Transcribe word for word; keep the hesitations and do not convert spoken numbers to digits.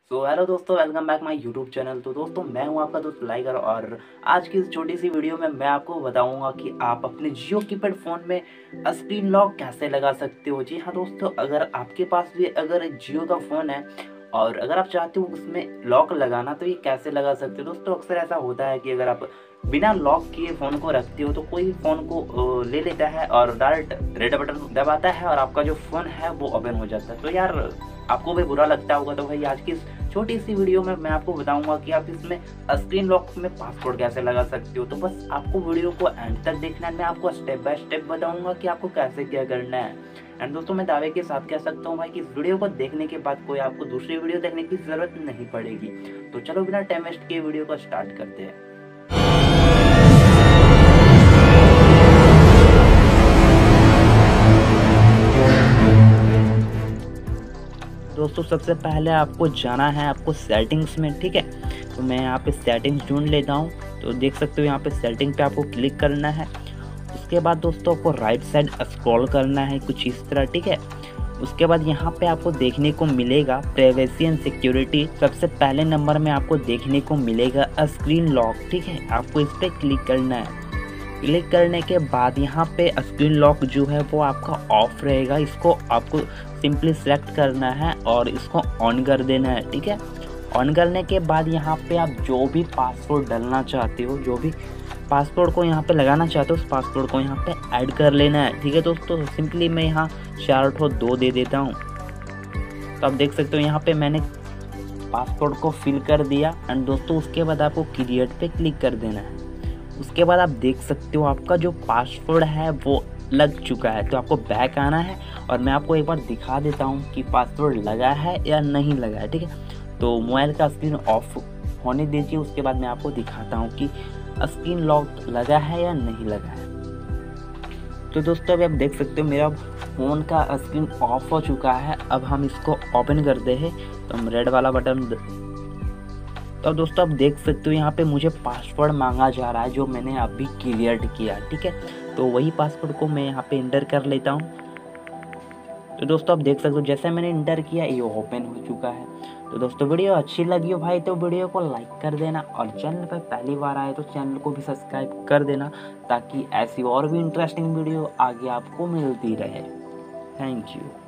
सो hello दोस्तों, welcome back my YouTube channel. तो दोस्तों, मैं हूं आपका दोस्त लाइगर और आज की इस छोटी सी वीडियो में मैं आपको बताऊंगा कि आप अपने जियो कीपैड फ़ोन में स्क्रीन लॉक कैसे लगा सकते हो। जी हाँ दोस्तों, अगर आपके पास भी अगर एक जियो का फ़ोन है और अगर आप चाहते हो उसमें लॉक लगाना, तो ये कैसे लगा सकते हो। दोस्तों, अक्सर ऐसा होता है कि अगर आप बिना लॉक किए फ़ोन को रखते हो तो कोई फ़ोन को अ, ले लेता है और डायरेक्ट रेड बटन दबाता है और आपका जो फ़ोन है वो ओपन हो जाता है। तो यार, आपको भी बुरा लगता होगा। तो भाई, आज की इस छोटी सी वीडियो में मैं आपको बताऊंगा कि आप इसमें स्क्रीन लॉक में पासवर्ड कैसे लगा सकते हो। तो बस आपको वीडियो को एंड तक देखना है। मैं आपको स्टेप बाय स्टेप बताऊंगा कि आपको कैसे क्या करना है। एंड दोस्तों, मैं दावे के साथ कह सकता हूँ भाई कि इस वीडियो को देखने के बाद कोई आपको दूसरी वीडियो देखने की जरूरत नहीं पड़ेगी। तो चलो बिना टाइम वेस्ट किए वीडियो को स्टार्ट करते हैं। दोस्तों, सबसे पहले आपको जाना है आपको सेटिंग्स में, ठीक है। तो मैं यहाँ पे सेटिंग्स ढूंढ लेता हूँ। तो देख सकते हो यहाँ पे सेटिंग पे आपको क्लिक करना है। उसके बाद दोस्तों आपको राइट साइड स्क्रॉल करना है कुछ इस तरह, ठीक है। उसके बाद यहाँ पे आपको देखने को मिलेगा प्राइवेसी एंड सिक्योरिटी। सबसे पहले नंबर में आपको देखने को मिलेगा स्क्रीन लॉक, ठीक है। आपको इस पर क्लिक करना है। क्लिक करने के बाद यहाँ पे स्क्रीन लॉक जो है वो आपका ऑफ रहेगा। इसको आपको सिंपली सेलेक्ट करना है और इसको ऑन कर देना है, ठीक है। ऑन करने के बाद यहाँ पे आप जो भी पासवर्ड डालना चाहते हो, जो भी पासवर्ड को यहाँ पे लगाना चाहते हो, उस पासवर्ड को यहाँ पे ऐड कर लेना है, ठीक है दोस्तों। सिंपली मैं यहाँ चार ठो दो दे देता हूँ। तो आप देख सकते हो यहाँ पे मैंने पासवर्ड को फिल कर दिया। एंड दोस्तों, उसके बाद आपको क्रिएट पे क्लिक कर देना है। उसके बाद आप देख सकते हो आपका जो पासवर्ड है वो लग चुका है। तो आपको बैक आना है और मैं आपको एक बार दिखा देता हूँ कि पासवर्ड लगा है या नहीं लगा है, ठीक है। तो मोबाइल का स्क्रीन ऑफ होने दीजिए। उसके बाद मैं आपको दिखाता हूँ कि स्क्रीन लॉक लगा है या नहीं लगा है। तो दोस्तों, अभी आप देख सकते हो मेरा फ़ोन का स्क्रीन ऑफ हो चुका है। अब हम इसको ओपन करते हैं। तो हम रेड वाला बटन, तो दोस्तों आप देख सकते हो यहाँ पे मुझे पासवर्ड मांगा जा रहा है जो मैंने अभी क्लियर किया, ठीक है। तो वही पासवर्ड को मैं यहाँ पे इंटर कर लेता हूँ। तो दोस्तों आप देख सकते हो जैसे मैंने इंटर किया ये ओपन हो चुका है। तो दोस्तों, वीडियो अच्छी लगी हो भाई तो वीडियो को लाइक कर देना और चैनल पर पहली बार आए तो चैनल को भी सब्सक्राइब कर देना, ताकि ऐसी और भी इंटरेस्टिंग वीडियो आगे आपको मिलती रहे। Thank you.